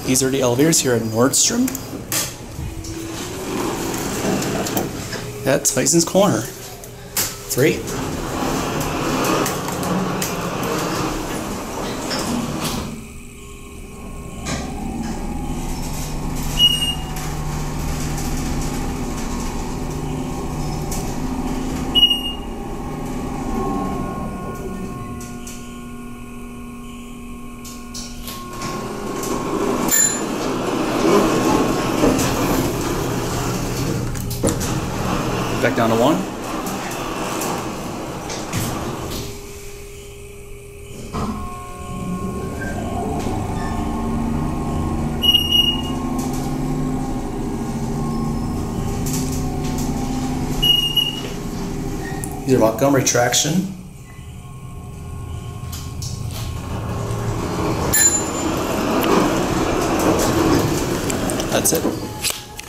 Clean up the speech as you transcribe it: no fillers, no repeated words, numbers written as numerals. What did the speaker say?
These are the elevators here at Nordstrom at Tyson's Corner. 3. Back down to 1. These are Montgomery traction. That's it.